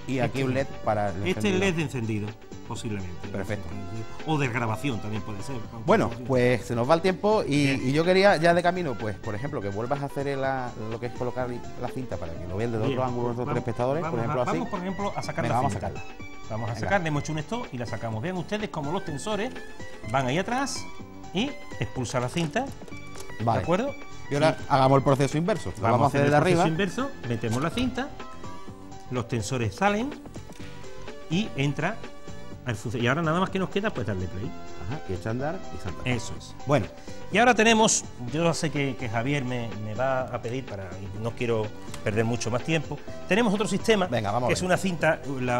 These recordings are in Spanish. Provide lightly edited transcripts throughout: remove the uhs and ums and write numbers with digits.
Y aquí un LED para el Este encendido. LED de encendido, posiblemente. Perfecto. O de grabación también puede ser. Bueno, pues se nos va el tiempo Bien. y yo quería ya de camino, pues, por ejemplo, que vuelvas a hacer lo que es colocar la cinta para que lo vean desde Bien. otro ángulo nuestros telespectadores, por ejemplo, así. Vamos, por ejemplo, a sacar Venga, la vamos a cinta. sacarla. Vamos a Venga. sacar, le hemos hecho un stop y la sacamos. Vean ustedes como los tensores van ahí atrás y expulsa la cinta. Vale. ¿De acuerdo? Y ahora hagamos el proceso inverso. Lo vamos a hacer el desde proceso arriba. inverso, metemos la cinta, los tensores salen y entra al funcionamiento. Y ahora nada más que nos queda pues darle play. Ajá, y echa a andar y salta. Eso es. Bueno, Y ahora tenemos, yo sé que Javier me va a pedir, y no quiero perder mucho más tiempo, tenemos otro sistema, Venga, vamos a que ver. es una cinta, la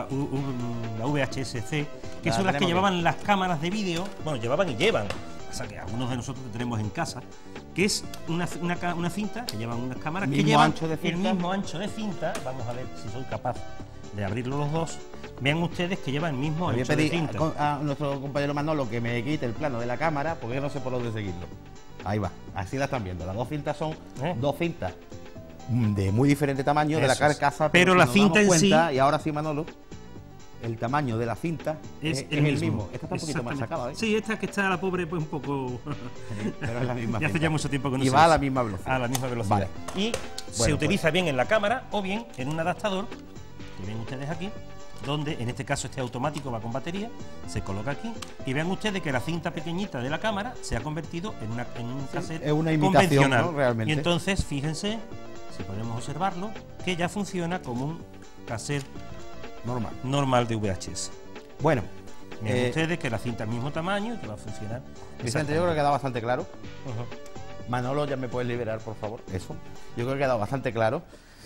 VHS-C, que La son las que tenemos llevaban las cámaras de vídeo, bueno, llevaban y llevan, o sea que algunos de nosotros que tenemos en casa, que es una cinta que llevan unas cámaras que Mismo llevan ancho de cinta. el mismo ancho de cinta. Vamos a ver si soy capaz de abrirlo los dos. Vean ustedes que llevan el mismo voy a ancho de pedir cinta. a nuestro compañero Manolo que me quite el plano de la cámara porque no sé por dónde seguirlo. Ahí va, así la están viendo. Las dos cintas son dos cintas de muy diferente tamaño de la Eso es. carcasa. Pero si la nos cinta damos en sí- cuenta, y ahora sí, Manolo, el tamaño de la cinta es el mismo. Esta está un poquito más Exactamente. sacada, ¿eh? Sí, esta que está la pobre pues un poco... Pero es la misma ya hace cinta. ya mucho tiempo que no Y se va a usa. la misma velocidad. A la misma velocidad. Vale. Y se Bueno, utiliza bien en la cámara o bien en un adaptador, que ven ustedes aquí, donde en este caso este automático va con batería, se coloca aquí y vean ustedes que la cinta pequeñita de la cámara se ha convertido en un cassette es una imitación, convencional. ¿no? Realmente. Y entonces, fíjense, si podemos observarlo, que ya funciona como un cassette Normal. normal de VHS. Bueno, Miren ustedes que la cinta al mismo tamaño y que va a funcionar. Vicente, yo creo que ha quedado bastante claro. Ujú. Manolo, ya me puedes liberar, por favor. Eso. Yo creo que ha quedado bastante claro.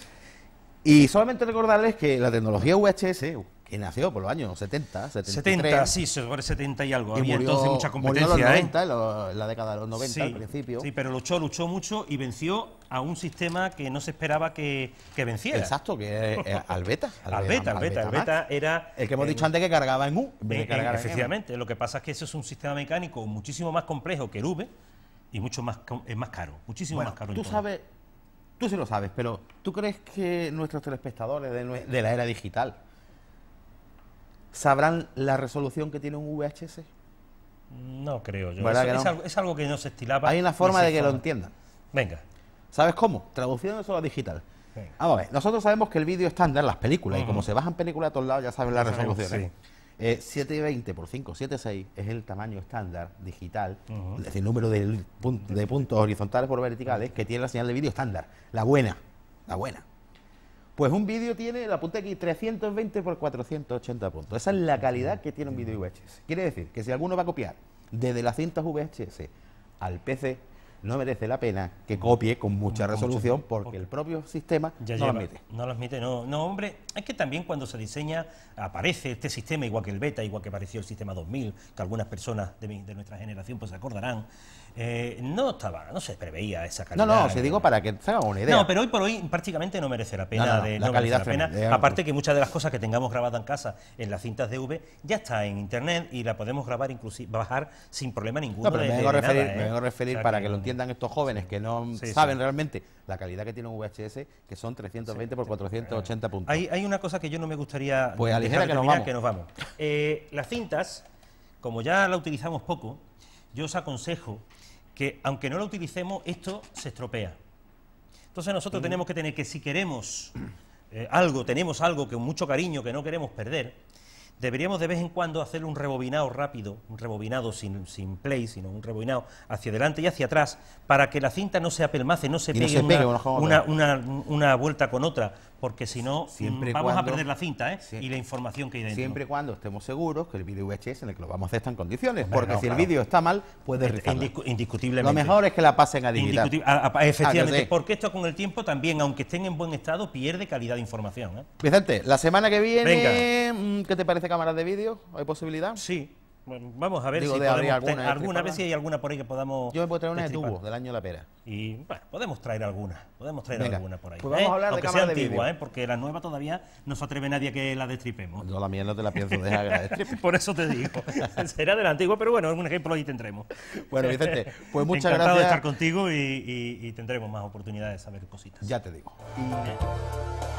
Y solamente recordarles que la tecnología VHS, que nació por los años 70, 73, 70, sí, sobre 70 y algo. y Había murió, entonces mucha murió en competencia, los ¿eh? 90, en la década de los 90 al principio. Sí, pero luchó mucho y venció a un sistema que no se esperaba que venciera. Exacto, que es Albeta. Albeta era... El que hemos dicho antes que cargaba en U, en vez de cargar en M. efectivamente, lo que pasa es que eso es un sistema mecánico muchísimo más complejo que el V y mucho más, es más caro, muchísimo Bueno, más caro. en tú todo. sabes, tú sí lo sabes, pero ¿tú crees que nuestros telespectadores de la era digital sabrán la resolución que tiene un VHS? No creo yo. ¿Verdad Eso que no? es algo que no se estilaba. Hay una forma de que lo entiendan. Venga. ¿Sabes cómo? Traduciendo eso a digital. Venga. Vamos a ver, nosotros sabemos que el vídeo estándar, las películas, y como se bajan películas a todos lados, ya saben la resolución. 720 por 576 es el tamaño estándar digital, es decir, número de puntos horizontales por verticales que tiene la señal de vídeo estándar, la buena, la buena. Pues un vídeo tiene, la apunté aquí, 320 por 480 puntos. Esa es la calidad que tiene un vídeo VHS. Quiere decir que si alguno va a copiar desde las cintas VHS al PC, no merece la pena que copie con mucha resolución porque el propio sistema Ya no lo lleva- admite. No lo admite, no. No, hombre, es que también cuando se diseña aparece este sistema, igual que el Beta, igual que apareció el sistema 2000, que algunas personas de nuestra generación pues se acordarán. No se preveía esa calidad. No, se digo para que se hagan una idea. No, pero hoy por hoy prácticamente no merece la pena. No, la calidad merece la es pena. tremenda. Aparte que muchas de las cosas que tengamos grabadas en casa en las cintas DV ya está en internet y la podemos grabar inclusive bajar sin problema ninguno. No, pero me vengo a referir, nada, me vengo a referir O sea para que lo entiendan estos jóvenes que no Sí, saben sí. realmente la calidad que tiene un VHS, que son 320 por 480 puntos. Hay una cosa que yo no me gustaría Pues aligera dejar que nos terminar, vamos. que nos vamos. Las cintas, como ya la utilizamos poco, yo os aconsejo que aunque no la utilicemos, esto se estropea. Entonces nosotros tenemos que tener que, si queremos tenemos algo que con mucho cariño que no queremos perder, deberíamos de vez en cuando hacer un rebobinado rápido, un rebobinado sin play, sino un rebobinado hacia adelante y hacia atrás, para que la cinta no se apelmace, no se Y no pegue, se pegue una con otra. una vuelta con otra, porque si no Siempre y vamos a cuando- perder la cinta Sí. y la información que hay dentro. Siempre y cuando estemos seguros que el vídeo VHS en el que lo vamos a hacer está en condiciones, Hombre, porque no, si el claro. vídeo está mal, puede rizarla. Indiscutiblemente. Lo mejor es que la pasen a digital. Efectivamente, Ah, que sí. porque esto con el tiempo también, aunque estén en buen estado, pierde calidad de información. ¿eh? Vicente, la semana que viene, Venga. ¿qué te parece cámaras de vídeo? ¿Hay posibilidad? Sí. Bueno, vamos a ver Digo, si de abrir podemos alguna alguna destripada. vez si hay alguna por ahí que podamos. Yo me puedo traer una de destripar. tubo del año de la pera. Y bueno, podemos traer alguna Venga, alguna por ahí. pues vamos a hablar de Aunque sea cámaras de antigua, vídeo. porque la nueva todavía no se atreve nadie a que la destripemos. Yo la mía no te la pienso dejar que la destripe. Por eso te digo. Será de la antigua, pero bueno, algún ejemplo ahí tendremos. Bueno, Vicente, pues muchas Encantado gracias. de estar contigo y tendremos más oportunidades de saber cositas. Ya te digo. Bien.